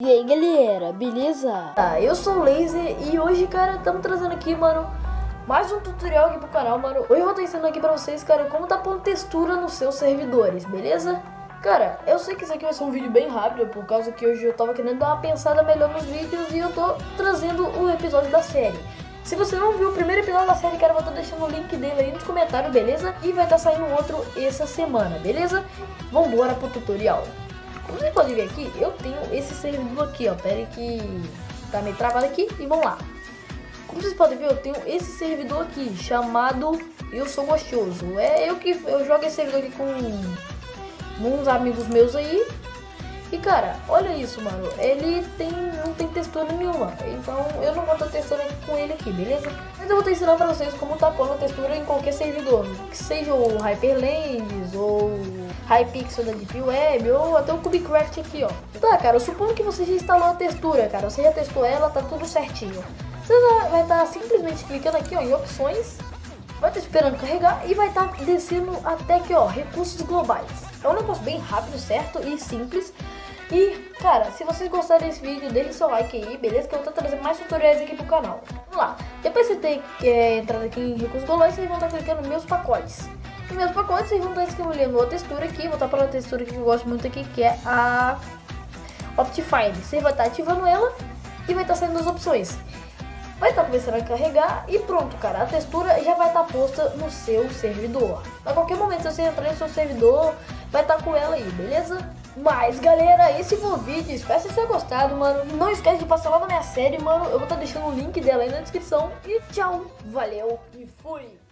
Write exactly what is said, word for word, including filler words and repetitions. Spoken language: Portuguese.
E aí galera, beleza? Ah, eu sou o Laser e hoje, cara, estamos trazendo aqui, mano, mais um tutorial aqui pro canal, mano. Hoje eu vou estar ensinando aqui pra vocês, cara, como tá pondo textura nos seus servidores, beleza? Cara, eu sei que isso aqui vai ser um vídeo bem rápido, por causa que hoje eu tava querendo dar uma pensada melhor nos vídeos e eu tô trazendo o episódio da série. Se você não viu o primeiro episódio da série, cara, eu vou estar deixando o link dele aí nos comentários, beleza? E vai estar saindo outro essa semana, beleza? Vambora pro tutorial. Como vocês podem ver aqui, eu tenho esse servidor aqui, ó. Pera aí que tá meio travado aqui e vamos lá. Como vocês podem ver, eu tenho esse servidor aqui chamado Eu Sou Gostoso. É eu que eu jogo esse servidor aqui com uns amigos meus aí. E cara, olha isso, mano. Ele tem, não tem textura nenhuma. Então eu não vou estar testando com ele aqui, beleza? Mas eu vou estar ensinando pra vocês como tá pondo a textura em qualquer servidor. Que seja o Hyperlands ou Hypixel da Deep Web ou até o Cubecraft aqui, ó. Tá, cara, eu suponho que você já instalou a textura, cara. Você já testou ela, tá tudo certinho. Você vai estar simplesmente clicando aqui, ó, em opções. Vai estar esperando carregar e vai estar descendo até aqui, ó, recursos globais. É um negócio bem rápido, certo? E simples. E, cara, se vocês gostarem desse vídeo, deixem seu like aí, beleza? Que eu vou estar trazendo mais tutoriais aqui pro canal. Vamos lá. Depois de você ter é, entrado aqui em recursos globais, vocês vão estar clicando em meus pacotes. Em meus pacotes, vocês vão estar escolhendo a textura aqui. Vou estar para a textura que eu gosto muito aqui, que é a Optifine. Você vai estar ativando ela e vai estar saindo as opções. Vai estar começando a carregar e pronto, cara. A textura já vai estar posta no seu servidor. A qualquer momento, se você entrar no seu servidor, vai estar com ela aí, beleza? Mas, galera, esse foi o vídeo. Espero que vocês tenham gostado, mano. Não esquece de passar lá na minha série, mano. Eu vou estar deixando o link dela aí na descrição. E tchau, valeu e fui!